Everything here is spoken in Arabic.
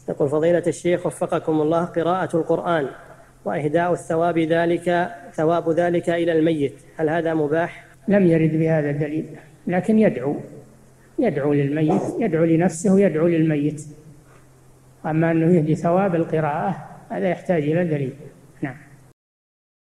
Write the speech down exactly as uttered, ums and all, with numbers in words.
يقول فضيلة الشيخ وفقكم الله، قراءة القرآن وإهداء الثواب ذلك ثواب ذلك إلى الميت، هل هذا مباح؟ لم يرد بهذا دليل، لكن يدعو يدعو للميت، يدعو لنفسه ويدعو للميت. أما أنه يهدي ثواب القراءة هذا يحتاج إلى دليل.